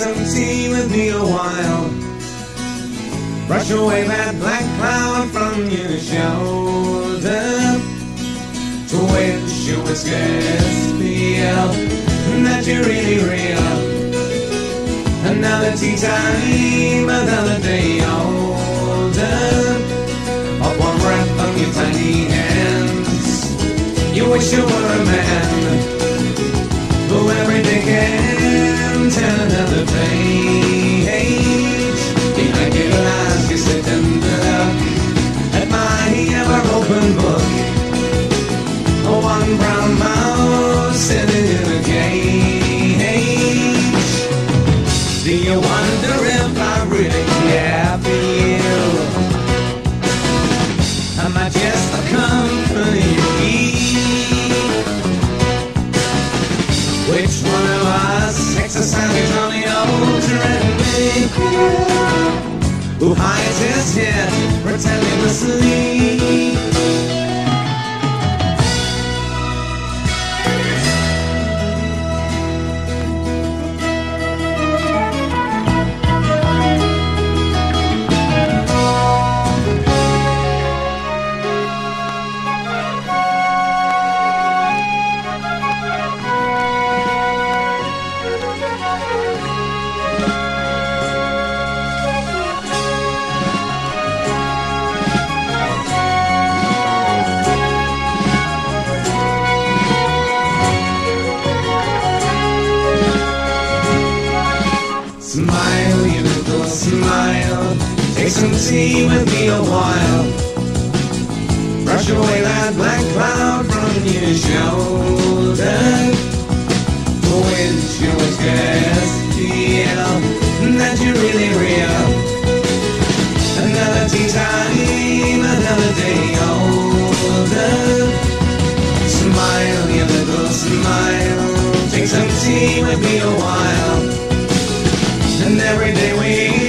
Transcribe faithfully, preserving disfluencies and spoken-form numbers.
some tea with me a while. Brush away that black cloud from your shoulder, to which you would scarce feel that you're really real. Another tea time, another day older. Of one breath from your tiny hands, you wish you were a man who every day can turn another page. Behind your eyes you sit and look at my ever-open book. One brown mouse sitting in a cage. Do you wonder if I really care for you? Am I just a company you keep? Which one of us exercises on the old treadmill? Who hides his head pretending to sleep? Smile, you little smile. Take some tea with me a while. Brush away that black cloud from your shoulder, for which you would scarce feel that you're really real. Another tea time, another day older. Smile, you little smile. Take some tea with me a while. And every day we